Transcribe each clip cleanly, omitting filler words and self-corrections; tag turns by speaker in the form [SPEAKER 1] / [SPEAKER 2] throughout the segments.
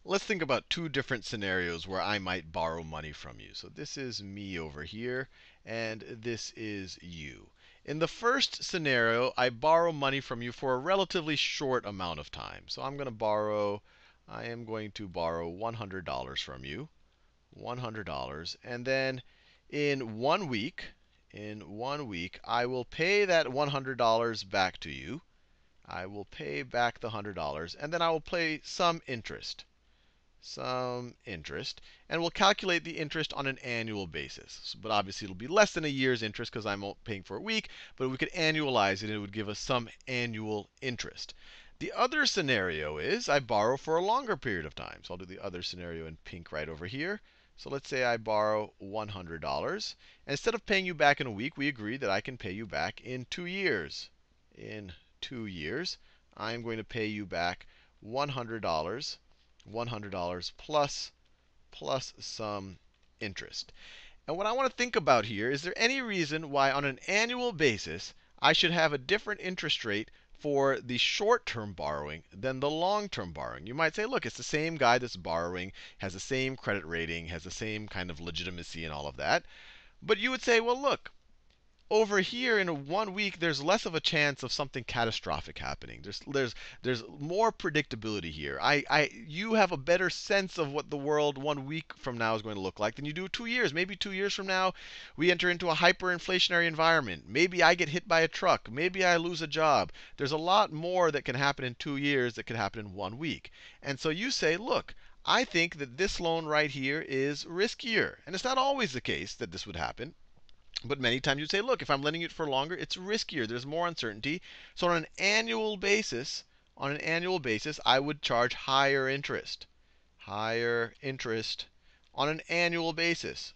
[SPEAKER 1] let's think about two different scenarios where I might borrow money from you. So this is me over here, and this is you. In the first scenario, I borrow money from you for a relatively short amount of time. So I am going to borrow $100 from you, $100, and then in 1 week, I will pay that $100 back to you. I will pay back the $100, and then I will pay some interest, and we'll calculate the interest on an annual basis. But obviously, it'll be less than a year's interest because I'm paying for a week. But we could annualize it, and it would give us some annual interest. The other scenario is I borrow for a longer period of time. So I'll do the other scenario in pink right over here. So let's say I borrow $100. And instead of paying you back in a week, we agree that I can pay you back in 2 years. In 2 years, I'm going to pay you back $100. $100 plus some interest. And what I want to think about here, is there any reason why on an annual basis I should have a different interest rate for the short-term borrowing than the long-term borrowing? You might say, look, it's the same guy that's borrowing, has the same credit rating, has the same kind of legitimacy and all of that. But you would say, well, look, over here in 1 week, there's less of a chance of something catastrophic happening. There's more predictability here. You have a better sense of what the world 1 week from now is going to look like than you do 2 years. Maybe 2 years from now, we enter into a hyperinflationary environment. Maybe I get hit by a truck. Maybe I lose a job. There's a lot more that can happen in 2 years that could happen in 1 week. And so you say, look, I think that this loan right here is riskier. And it's not always the case that this would happen. But many times you'd say, look, if I'm lending it for longer, it's riskier. There's more uncertainty. So on an annual basis, I would charge higher interest. Higher interest on an annual basis.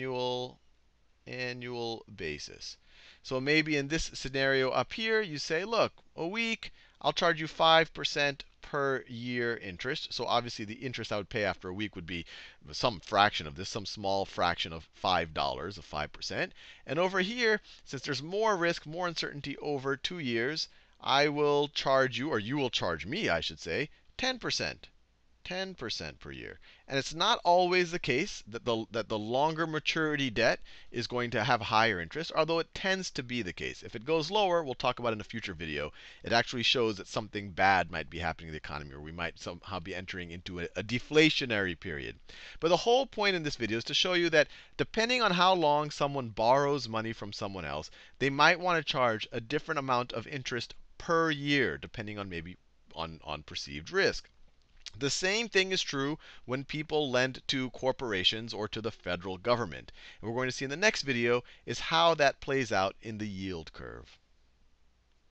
[SPEAKER 1] Annual basis. So maybe in this scenario up here, you say, look, a week, I'll charge you 5% per year interest. So obviously, the interest I would pay after a week would be some fraction of this, some small fraction of $5 of 5%. And over here, since there's more risk, more uncertainty over 2 years, I will charge you, or you will charge me, I should say, 10%. 10% per year. And it's not always the case that the longer maturity debt is going to have higher interest, although it tends to be the case. If it goes lower, we'll talk about in a future video, it actually shows that something bad might be happening in the economy, or we might somehow be entering into a deflationary period. But the whole point in this video is to show you that depending on how long someone borrows money from someone else, they might want to charge a different amount of interest per year, depending on maybe on perceived risk. The same thing is true when people lend to corporations or to the federal government. And we're going to see in the next video is how that plays out in the yield curve.